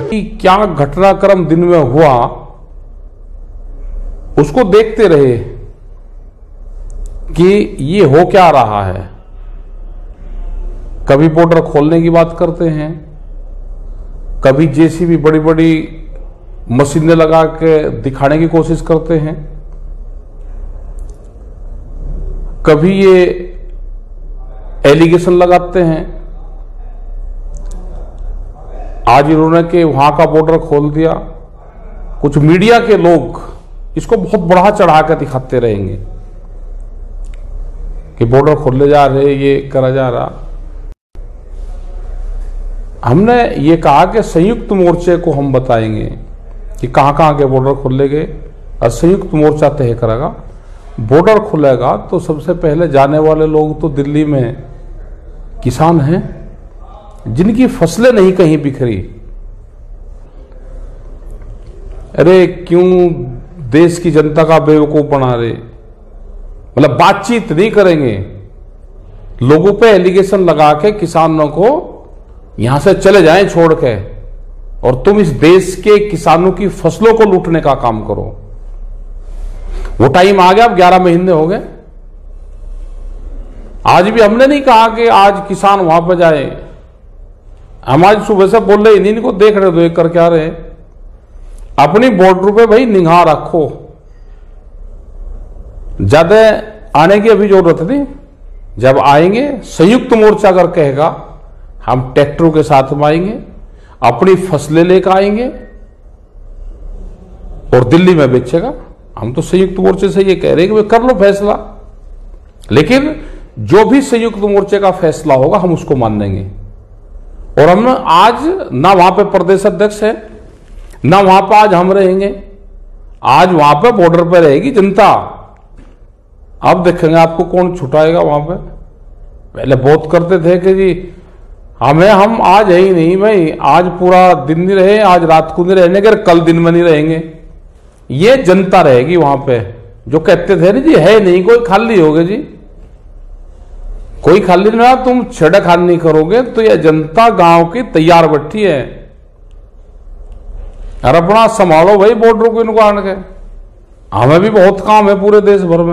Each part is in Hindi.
कि क्या घटनाक्रम दिन में हुआ उसको देखते रहे कि ये हो क्या रहा है। कभी बॉर्डर खोलने की बात करते हैं, कभी जेसीबी बड़ी बड़ी मशीनें लगा के दिखाने की कोशिश करते हैं, कभी ये एलिगेशन लगाते हैं। आज इन्होंने के वहां का बॉर्डर खोल दिया, कुछ मीडिया के लोग इसको बहुत बढ़ा चढ़ा कर दिखाते रहेंगे कि बॉर्डर खोले जा रहे, ये करा जा रहा। हमने ये कहा कि संयुक्त मोर्चे को हम बताएंगे कि कहां कहां के बॉर्डर खोले गए और संयुक्त मोर्चा तय करेगा। बॉर्डर खुलेगा तो सबसे पहले जाने वाले लोग तो दिल्ली में किसान हैं जिनकी फसलें नहीं कहीं बिखरी। अरे क्यों देश की जनता का बेवकूफ बना रहे, मतलब बातचीत नहीं करेंगे, लोगों पे एलिगेशन लगा के किसानों को यहां से चले जाएं छोड़ के, और तुम इस देश के किसानों की फसलों को लूटने का काम करो। वो टाइम आ गया, अब 11 महीने हो गए। आज भी हमने नहीं कहा कि आज किसान वहां पर जाए। हम आज सुबह से बोल रहे इन्हीं को देख रहे, देख कर क्या रहे, अपनी बॉर्डर पे भाई निगाह रखो। ज्यादा आने की अभी जरूरत नहीं, जब आएंगे संयुक्त मोर्चा अगर कहेगा हम ट्रैक्टरों के साथ में आएंगे, अपनी फसलें लेकर आएंगे और दिल्ली में बेचेगा। हम तो संयुक्त मोर्चे से ये कह रहे हैं कि कर लो फैसला, लेकिन जो भी संयुक्त मोर्चे का फैसला होगा हम उसको मान लेंगे। और हम आज ना वहां पे प्रदेश अध्यक्ष है, ना वहां पर आज हम रहेंगे, आज वहां पे बॉर्डर पे रहेगी जनता। अब देखेंगे आपको कौन छुटाएगा वहां पे। पहले बहुत करते थे कि जी हम आज है ही नहीं भाई, आज पूरा दिन नहीं रहे, आज रात को नहीं रहने के, कल दिन में नहीं रहेंगे। ये जनता रहेगी वहां पे। जो कहते थे ना जी है नहीं कोई, खाली हो गए जी, कोई खाली नहीं, तुम छेड़खानी करोगे तो ये जनता गांव की तैयार बैठी है। और अपना संभालो भाई बॉर्डर को, इनको आने के। हमें भी बहुत काम है पूरे देश भर में।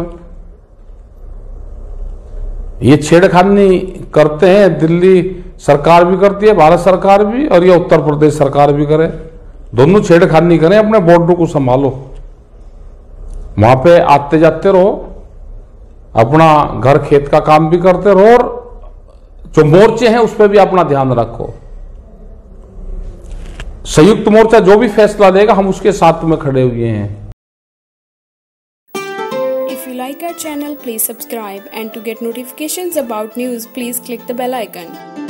ये छेड़खानी करते हैं, दिल्ली सरकार भी करती है, भारत सरकार भी, और ये उत्तर प्रदेश सरकार भी करे। दोनों छेड़खानी करें, अपने बॉर्डर को संभालो, वहां पे आते जाते रहो, अपना घर खेत का काम भी करते रहो, और जो मोर्चे हैं उस पर भी अपना ध्यान रखो। संयुक्त मोर्चा जो भी फैसला लेगा हम उसके साथ में खड़े हुए हैं। If you like our channel, please subscribe, and to get notifications about news, please click the bell icon.